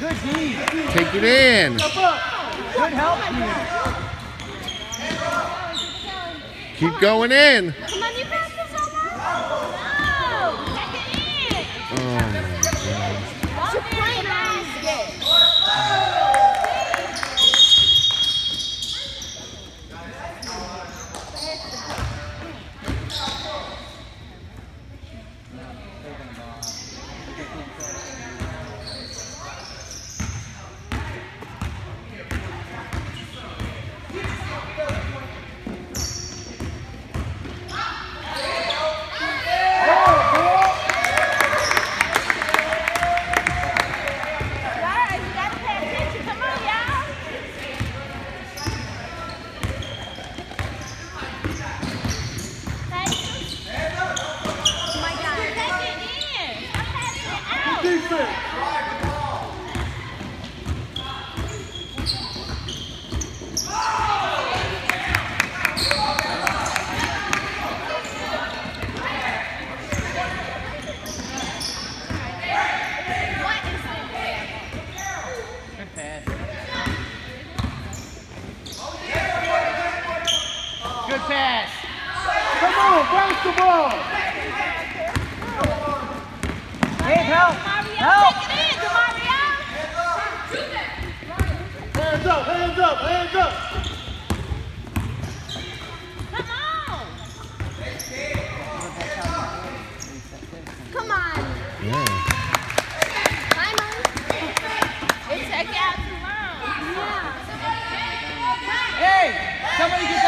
Good D. Take it in. Good help, Keep going in. Come on, you got this so much. No, take it in. Oh my God. You're playing basket. Good pass. Come on, bounce the ball. Hey, help. Help. Take it in, Mario. Hands up, hands up, hands up. Come on. Come on. Yeah. Simon. It's take out too long. Yeah. Hey, somebody get